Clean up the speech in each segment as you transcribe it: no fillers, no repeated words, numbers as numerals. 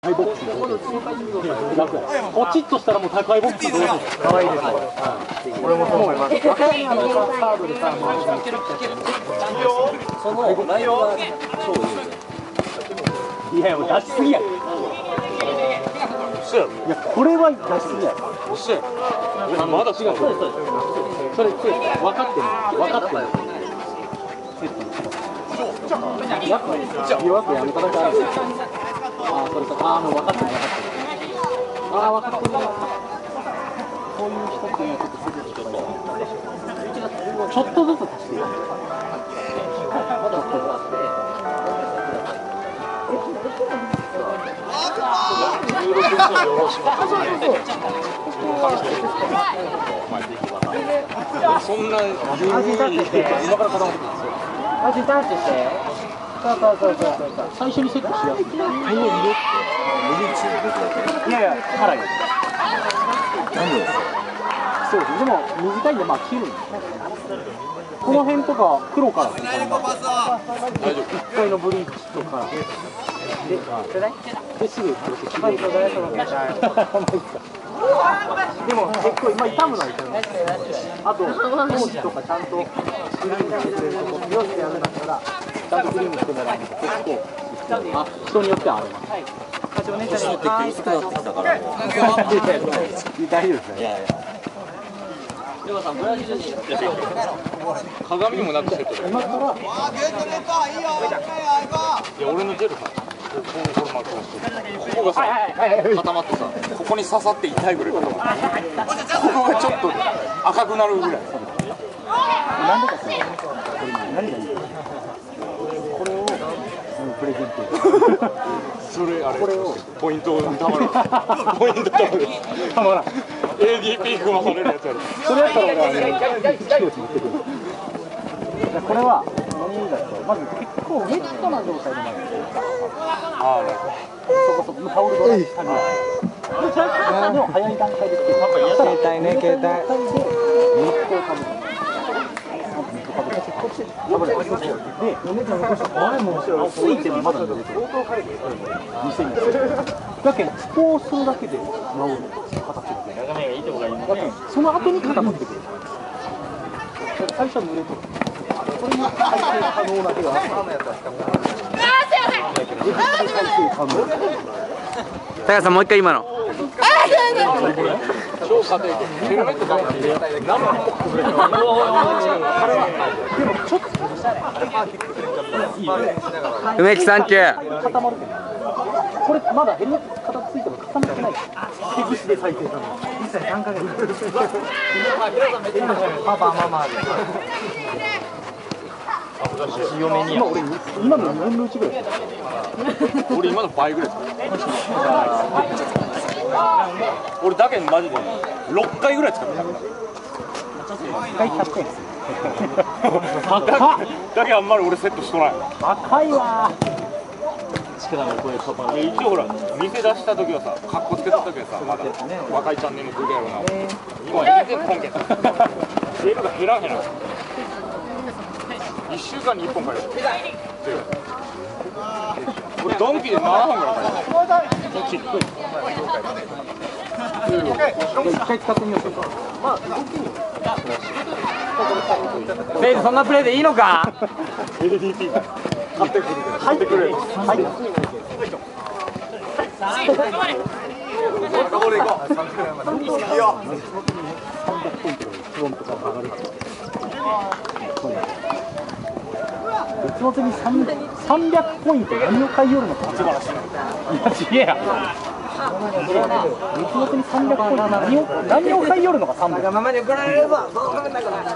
ハイボックス。ポチッとしたらもう高いボックスどうぞ。可愛いです。俺もそう思います。カードでさ、そのライブが超いい。いや、もう出しすぎや。いや、これは出しすぎや。まだ違う。それ分かってる。分かってる。やめただけある。ああ、それか。ああ、もう分かってる。ああ、分かってる。こういう人っていうのはちょっとすぐにちょっとずつ足していく。 そんな味タッチして。そう。最初にセットしやすい。いやいや、辛いです。なんでですか。そうです。でも短いんでまあ切るんです。この辺とか黒から1回のブリーチとかですぐこれ切る。でも結構今傷むのは傷む。あと当時とかちゃんとクリームしてくれるとこ美容室でやるんだったらちゃんとクリームしてもらうので結構人によってはあります。 年取ってきて薄くなってきたからもう大丈夫ですね。 鏡もなくセットで。 今からいや俺のジェルさ、ここがさ固まってさ、ここに刺さって痛いぐらい固まって、ここがちょっと赤くなるぐらい。 なんでかっていうと何がいいか。これをプレゼント。 それあれポイントたまらん。ポイントたまらん。ADP 組まされるやつやろ。 それやったら俺はこれは何だとまず結構ウェットな状態でまずああ、なるほど。 そこタオルドライしたりでも早い段階で携帯ね、携帯でネットをかぶる。で、前もついてもまだ出てる。だけど、こうするだけで治る形が。その後に固まってくる。最初は濡れてる。これに再生可能な手がある。 高橋さん、もう一回今の。梅木サンキュー。 固まるけど。これまだヘルメット形ついても固まってない。手ぐしで再生可能。1歳3ヶ月。パパママで。今の2分の1ぐらい。 俺今の倍ぐらいです。俺だけマジで6回ぐらい使ってた。 1回100円。 だけあんまり俺セットしとない。 高いわ。 一応ほら店出した時はさ、カッコつけた時はさ、まだ若いチャンネルの時やろうな。今全然本家だ。セールが減らん。1週間に1本買える。これドンキで7本ぐらい買える。 一回使ってみようか。 レイジ、そんなプレーでいいのか。 LDP 買ってくる。 入ってくれ。はい。別の手に300ポイント何を買いよるのか。素晴らしい。いや、ちげえや。別の手に300ポイント何を買いよるのか300。 ママに怒られるぞ。 でも300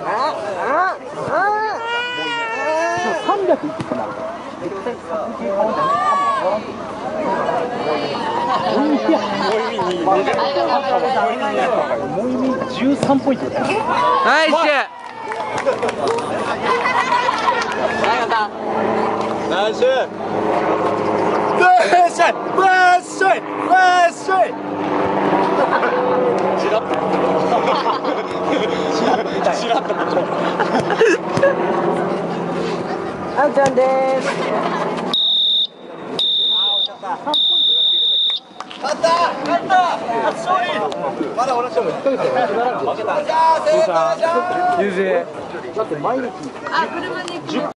いくってなるから。絶対300買わんともう意味13ポイントです。 ナイス。 ナイス。チラッと。 あうちゃんです。 優勢。 だって毎日